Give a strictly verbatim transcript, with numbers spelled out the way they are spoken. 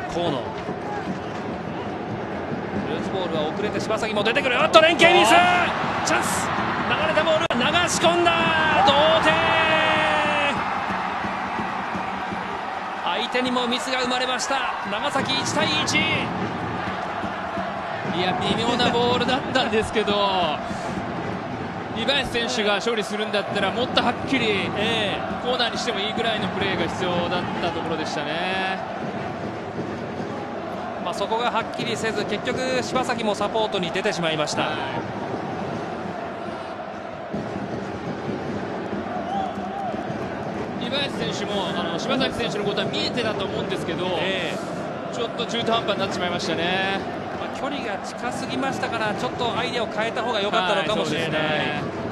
河野、ルーズボールは遅れて柴崎も出てくる。おっと連携ミス、チャンス、流れたボール流し込んだ、同点。相手にもミスが生まれました。長崎いちたいいち。 いや微妙なボールだったんですけど、リバヤス選手が勝利するんだったらもっとはっきりコーナーにしてもいいぐらいのプレーが必要だったところでしたね。 まあそこがはっきりせず、結局柴崎もサポートに出てしまいました。はい、 リバヤス選手もあの柴崎選手のことは見えてたと思うんですけど、えー、ちょっと中途半端になってしまいましたね。 まあ距離が近すぎましたから、ちょっとアイデアを変えた方が良かったのかもしれない。